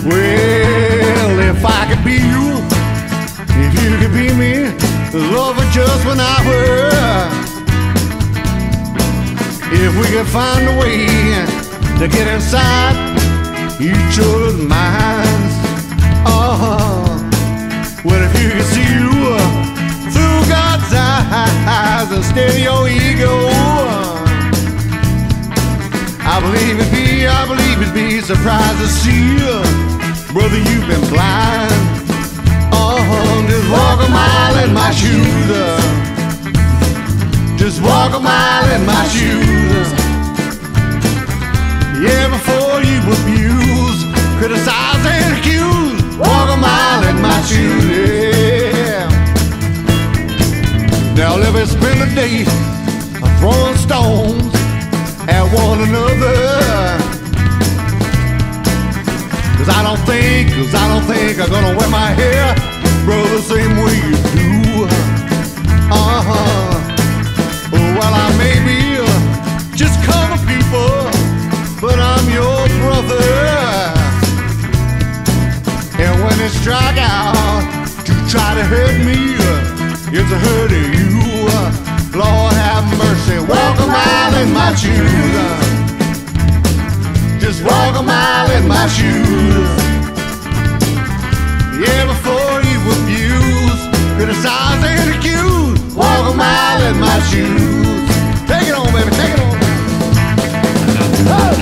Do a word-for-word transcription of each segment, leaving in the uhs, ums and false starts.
Well, if I could be you, if you could be me, love would just one hour. If we could find a way to get inside each other's minds. Oh, well, if you could see you through God's eyes and steady your ego, I believe it'd be, I believe it'd be surprised to see you, brother, you've been blind. Oh, just walk a mile in my shoes. Just walk a mile in my shoes. Yeah, before you abuse, criticize and accuse, walk a mile in my shoes. Yeah. Now let me spend the day throwing stones at one another. Cause I don't think, cause I don't think I'm gonna wear my hair, bro, the same way you do. Uh-huh. Well, I may be just common people, but I'm your brother. And when they strike out to try to hurt me, it's a hurting you. Lord have mercy, walk a mile in my shoes. Just walk a mile in my shoes. Yeah, before you abuse, criticize and accuse, walk a mile in my shoes. Take it on, baby, take it on. Oh.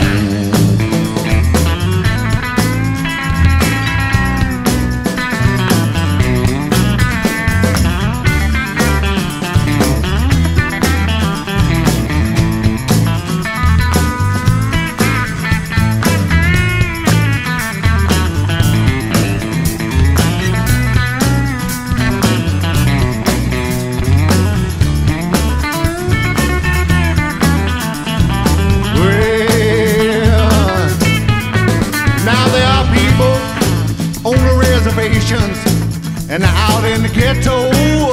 And out in the ghetto,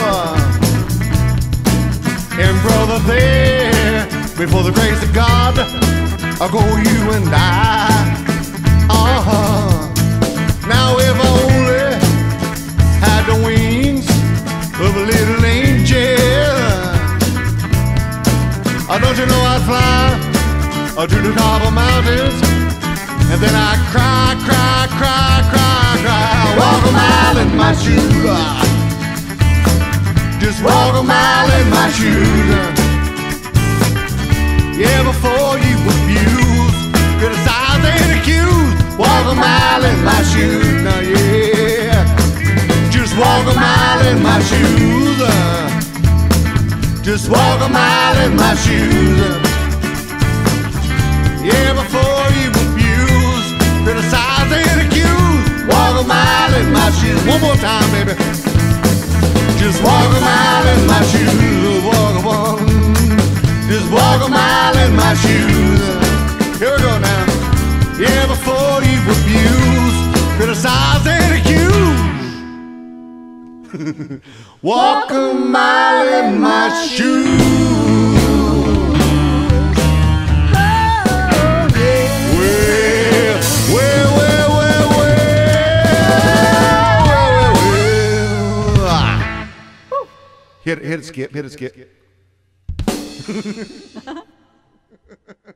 and brother, there before the grace of God, I'll go you and I. Uh-huh. Now if I only had the wings of a little angel, oh, don't you know I'd fly uh, to the top of mountains, and then I'd cry, cry, cry, cry, cry, walk a mile in my shoes. Just walk a mile in my shoes. Yeah, before you abuse, criticize and accuse, walk a mile in my shoes. Now, yeah, just walk a mile in my shoes. Just walk a mile in my shoes. Yeah, before you abuse, criticize and accuse, walk a mile in my shoes. One more time, baby. Just walk a mile in my shoes. Walk a walk. Just walk a mile in my shoes. Here we go now. Yeah, before you abuse, criticize and accuse, walk a mile in my shoes. Hit, hit it, skip, hit it, skip.